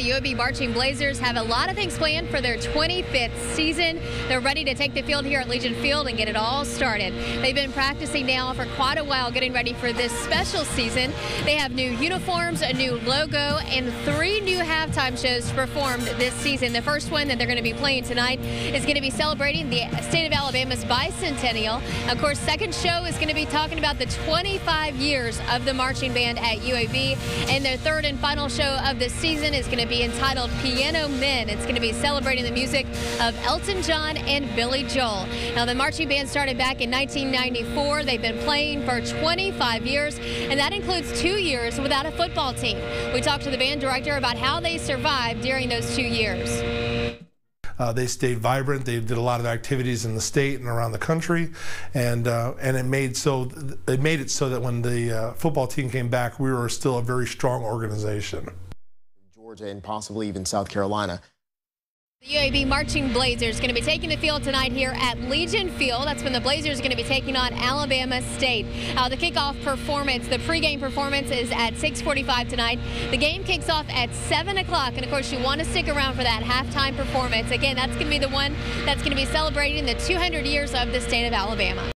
The UAB Marching Blazers have a lot of things planned for their 25th season. They're ready to take the field here at Legion Field and get it all started. They've been practicing now for quite a while, getting ready for this special season. They have new uniforms, a new logo, and 3 new halftime shows performed this season. The first one that they're going to be playing tonight is going to be celebrating the state of Alabama's bicentennial. Of course, second show is going to be talking about the 25 years of the marching band at UAB. And their third and final show of the season is going to be entitled Piano Men. It's going to be celebrating the music of Elton John and Billy Joel. Now, the marching band started back in 1994. They've been playing for 25 years, and that includes 2 years without a football team. We talked to the band director about how they survived during those 2 years. They stayed vibrant. They did a lot of activities in the state and around the country, and it made it so that when the football team came back, we were still a very strong organization. Georgia and possibly even South Carolina. The UAB Marching Blazers going to be taking the field tonight here at Legion Field. That's when the Blazers are going to be taking on Alabama State. The kickoff performance, the pregame performance, is at 6:45 tonight. The game kicks off at 7 o'clock, and of course you want to stick around for that halftime performance. Again, that's going to be the one that's going to be celebrating the 200 years of the state of Alabama.